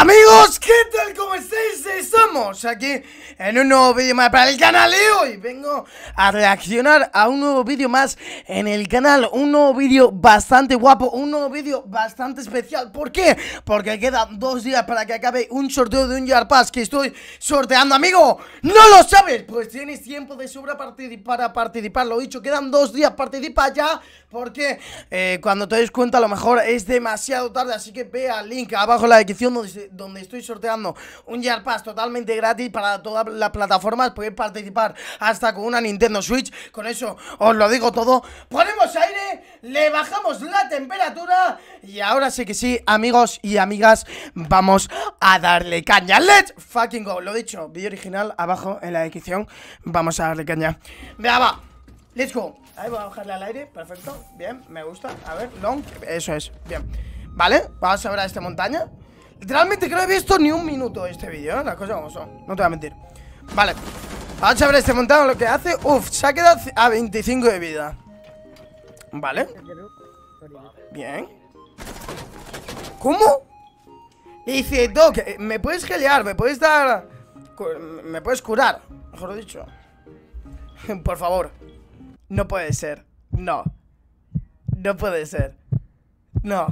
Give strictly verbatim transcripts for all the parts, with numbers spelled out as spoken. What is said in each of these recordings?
Amigos, ¿qué tal? ¿Cómo estáis? Estamos aquí en un nuevo vídeo más para el canal y hoy vengo a reaccionar a un nuevo vídeo más en el canal. Un nuevo vídeo bastante guapo, un nuevo vídeo bastante especial. ¿Por qué? Porque quedan dos días para que acabe un sorteo de un Year Pass que estoy sorteando, amigo. ¿No lo sabes? Pues tienes tiempo de sobra para participar. Lo dicho, quedan dos días, participa ya. Porque eh, cuando te des cuenta a lo mejor es demasiado tarde. Así que ve al link abajo en la descripción donde, donde estoy sorteando un Year Pass totalmente gratis para todas las plataformas. Poder participar hasta con una Nintendo Switch. Con eso os lo digo todo. Ponemos aire, le bajamos la temperatura y ahora sí que sí, amigos y amigas, vamos a darle caña. Let's fucking go. Lo dicho, vídeo original abajo en la descripción. Vamos a darle caña. Venga, va. Let's go. Ahí voy a bajarle al aire, perfecto. Bien, me gusta. A ver, long, eso es, bien. Vale, vamos a ver a esta montaña. Literalmente creo que he visto ni un minuto este vídeo, ¿eh? Las cosas como son, no te voy a mentir. Vale, vamos a ver este montaña lo que hace. Uf, se ha quedado a veinticinco de vida. Vale. Bien. ¿Cómo? Le dice, Doc, ¿me puedes gelear? ¿Me puedes dar...? ¿Me puedes curar? Mejor dicho. Por favor. No puede ser. No. No puede ser. No.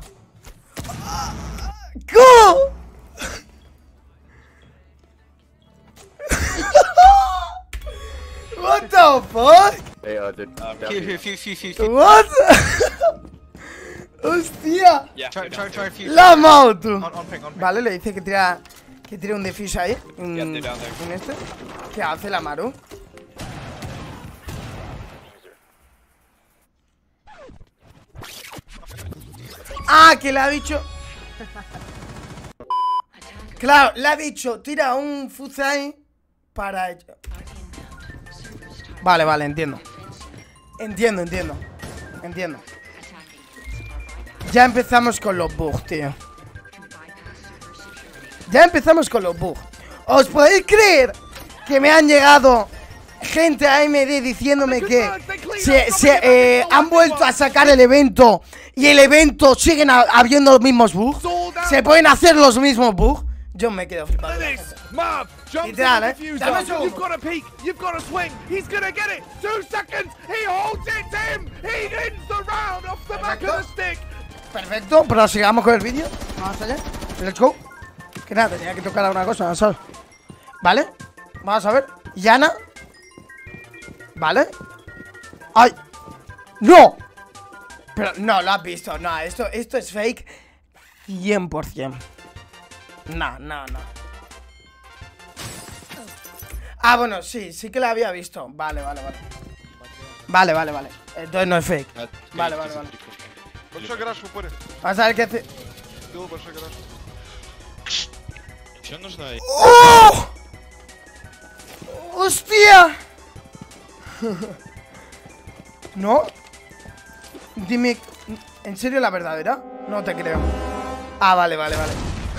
¿Cómo? What the fuck? Hey, uh, did, uh, Few, few, few, few, few. What? Hostia. Yeah, try, try, try, few. La mao, tú. On, on ping, on ping. Vale, le dice que tira Que tira un defuse ahí en, Yeah, they're down there. en este. ¿Qué hace la Maru? Ah, que le ha dicho. Claro, le ha dicho, tira un fuzai para... Vale, vale, entiendo. Entiendo, entiendo. Entiendo. Ya empezamos con los bugs, tío. Ya empezamos con los bugs. ¿Os podéis creer que me han llegado gente a A M D diciéndome que se, se eh, han vuelto a sacar el evento y el evento siguen a, habiendo los mismos bugs? ¿Se pueden hacer los mismos bugs? Yo me quedo flipado. Literal, eh. Dame un segundo. You've got a peek, you've got a swing, he's gonna get it. Two seconds, he holds it to him. He ends the round off the back of the stick. Perfecto, prosigamos con el vídeo. Vamos allá. Let's go. Que nada, tenía que tocar alguna cosa, ¿sabes? Vale, vamos a ver. Yana. Vale. ¡Ay! ¡No! Pero no, lo has visto. No, esto, esto es fake cien por cien. No, no, no. Ah, bueno, sí, sí que la había visto. Vale, vale, vale. Vale, vale, vale. Entonces no es fake. Vale, vale, vale. Большой гараж в упоре. Vamos a ver qué hace. Был большой гараж. Еще нужно... ¡Oh! ¡Hostia! ¿No? Dime, ¿en serio la verdadera? No te creo. Ah, vale, vale, vale.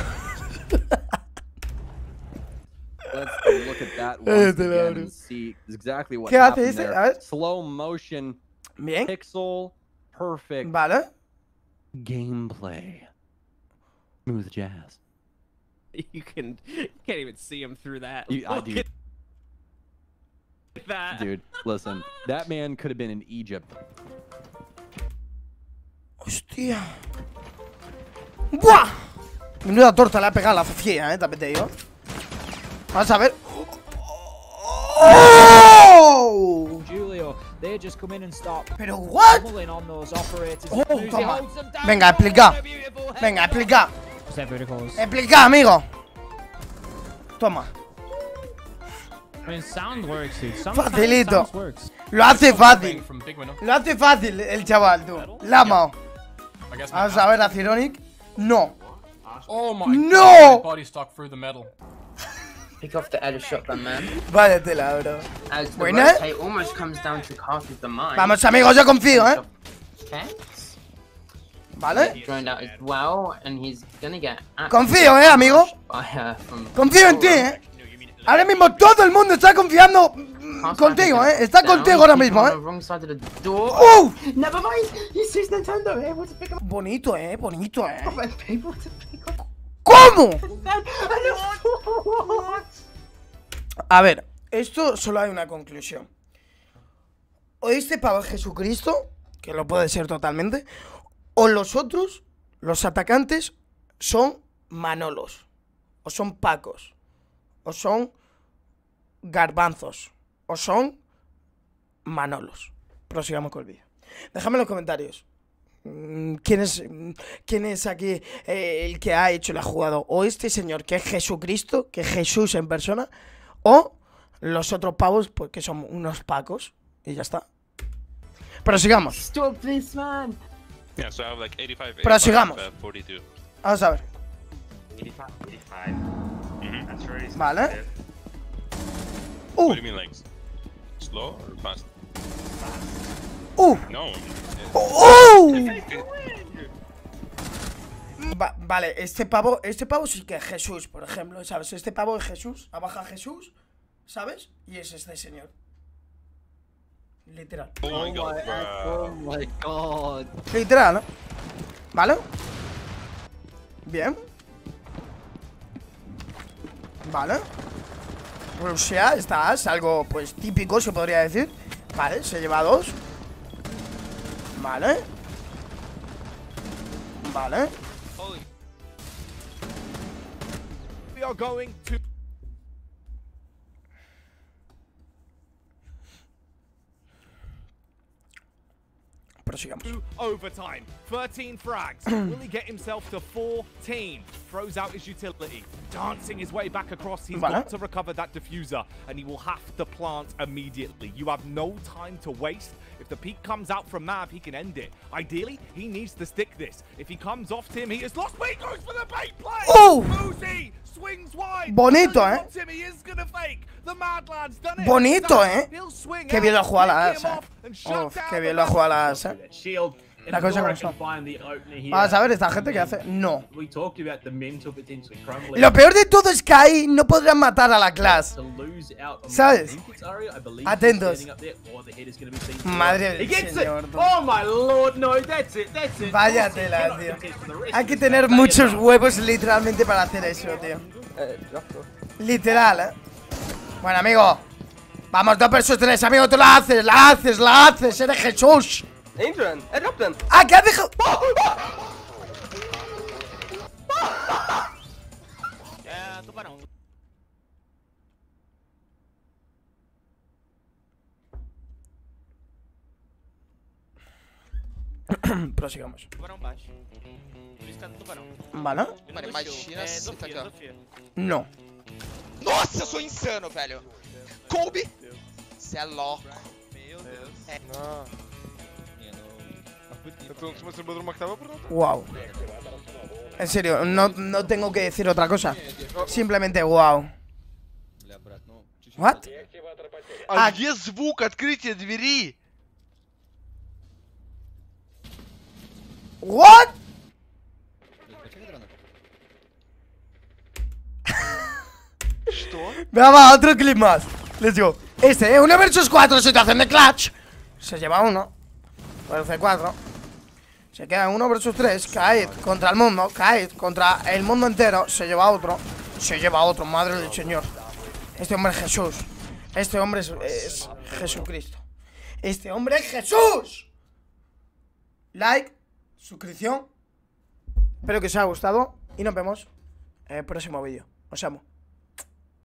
let's look at that once again and see exactly what ¿Qué hace happened ese? there. A ver. Slow motion, Bien. pixel, perfect Vale. gameplay. Smooth jazz. You can you can't even see him through that. You, I Look do. at that. Dude, listen, that man could have been in Egypt. Hostia. ¡Buah! Menuda torta le ha pegado la fía, eh, también te digo. Vamos a ver. ¡Oh! Julio, they just come in and stop Pero what? pulling on those operators. Oh, Uzi toma. holds them down. Venga, explica. What a beautiful head. Venga, explica. Step verticals. Explica, amigo. Toma. I mean, sound works, dude. Some Facilito. sounds works. Lo hace fácil. Lo hace fácil el chaval, tú. La amado. Vamos a ver a Cironic. No. Oh my No. God, body stock through the metal. Pick off the edge shotgun, man. Vaya tela, bro. As the Buena. rotate almost comes down to half of the mine. Vamos, amigos, yo confío, eh. Okay. Vale. Joined out as well, and he's gonna get. Confío, eh, amigo. By, uh, from Confío en ti, eh. Ahora mismo todo el mundo está confiando mm, contigo, eh. Está contigo ahora mismo, eh. Wrong side of the door. ¡Uh! Never mind. He sees Nintendo able to pick him Bonito, eh. Bonito, eh. up and able to pick up. ¿Cómo? A ver, esto solo hay una conclusión. O este pavo es Jesucristo, que lo puede ser totalmente, o los otros, los atacantes, son Manolos, o son Pacos, o son Garbanzos, o son Manolos. Prosigamos con el vídeo. Dejadme en los comentarios ¿Quién es, quién es aquí eh, el que ha hecho, el ha jugado? O este señor que es Jesucristo, que es Jesús en persona, o los otros pavos, pues que son unos pacos. Y ya está. Prosigamos. Stop this, man. Yeah, so I have like eighty-five, Prosigamos. eighty-five, uh, forty-two. Vamos a ver. eighty-five, eighty-five. Mhm. That's very Vale. sensitive. Uh, What do you mean, like slow or fast? uh, No. uh. Va- vale, este pavo, este pavo sí que es Jesús, por ejemplo, ¿sabes? Este pavo es Jesús, abaja Jesús, ¿sabes? Y es este señor. Literal. Oh my god, Oh bro. my god. Literal, ¿no? ¿Vale? Bien. Vale. Rusia, está, es algo pues típico, se podría decir. Vale, se lleva dos. Vale. Vale. We are going to Prosigamos. overtime. thirteen frags. Will he get himself to fourteen? Throws out his utility. Dancing his way back across. He's Vale. got to recover that diffuser, and he will have to plant immediately. You have no time to waste. If the peak comes out from Mav, he can end it. Ideally, he needs to stick this. If he comes off Tim, he is lost. But he goes for the bait play. Oh! Boozy swings wide. Bonito, Doesn't eh? want Tim, he is gonna fake. The Madland's done it. Bonito, eh? He'll swing Qué out, bien lo ha jugado la pick him Asa. off, and shut Uf, down qué the bien lo ha jugado la Asa. Shield. La cosa como son. Vamos a ver, esta gente que hace. No. We talked about the mental potentially crumbling. Lo peor de todo es que ahí no podrán matar a la clase. To lose out on ¿Sabes? the Olympics area, I believe Atentos. he's standing up there, or the head is gonna be seen. Madre He del gets it. señor. tú. Oh my lord, no, that's it, that's it. Vaya Aussie tela, cannot tío. contest for the rest Hay of que his tener campaign. muchos huevos literalmente para hacer eso, tío. Literal, eh. Bueno, amigo. Vamos, dos versus tres, amigo. Tú la haces, la haces, la haces. Eres Jesús. Adrian, erupten. Ah, ¿qué has dejado? Prosigamos. Vale. Mano, imagina se tá aqui, ó. No. Nossa, eu sou insano, velho. Kobe. Você é louco. Meu Deus. É. Não. Wow. En serio, no, no tengo que decir otra cosa. Simplemente wow. What? А где звук открытия двери? What? Venga, va, otro clip más. Let's go. Este, ¿eh? uno versus cuatro, situación de clutch. Se lleva uno. Parece cuatro. Se queda uno versus tres. Kaid contra el mundo. Kaid contra el mundo entero. Se lleva otro. Se lleva otro, madre del señor. Este hombre es Jesús. Este hombre es, es Jesucristo. Este hombre es Jesús. Like, suscripción. Espero que os haya gustado. Y nos vemos en el próximo vídeo. Os amo.